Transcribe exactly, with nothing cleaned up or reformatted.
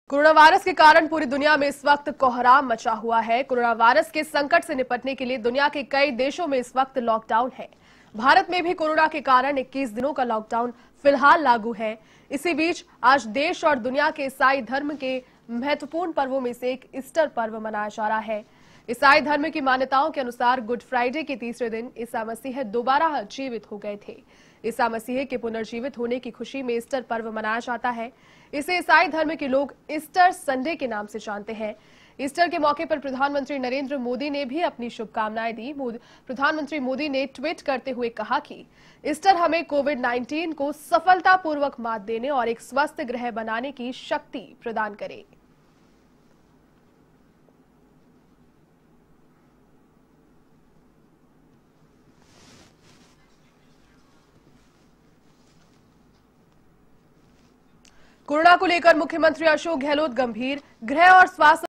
Corona virus के कारण पूरी दुनिया में इस वक्त कोहराम मचा हुआ है। कोरोना वायरस के संकट से निपटने के लिए दुनिया के कई देशों में इस वक्त लॉकडाउन है। भारत में भी कोरोना के कारण इक्कीस दिनों का लॉकडाउन फिलहाल लागू है। इसी बीच आज देश और दुनिया के ईसाई धर्म के महत्वपूर्ण पर्वों में से एक ईस्टर पर्व मनाया जा रहा है। ईसाई धर्म की मान्यताओं के अनुसार गुड फ्राइडे के तीसरे दिन ईसा मसीह दोबारा जीवित हो गए थे। ईसा मसीह के पुनर्जीवित होने की खुशी में ईस्टर पर्व मनाया जाता है। इसे ईसाई धर्म के लोग ईस्टर संडे के नाम से जानते हैं। ईस्टर के मौके पर प्रधानमंत्री नरेंद्र मोदी ने भी अपनी शुभकामनाएं दी। प्रधानमंत्री मोदी ने ट्वीट करते हुए कहा कि ईस्टर हमें कोविड नाइन्टीन को सफलतापूर्वक मात देने और एक स्वस्थ ग्रह बनाने की शक्ति प्रदान करे। कोरोना को लेकर मुख्यमंत्री अशोक गहलोत गंभीर, गृह और स्वास्थ्य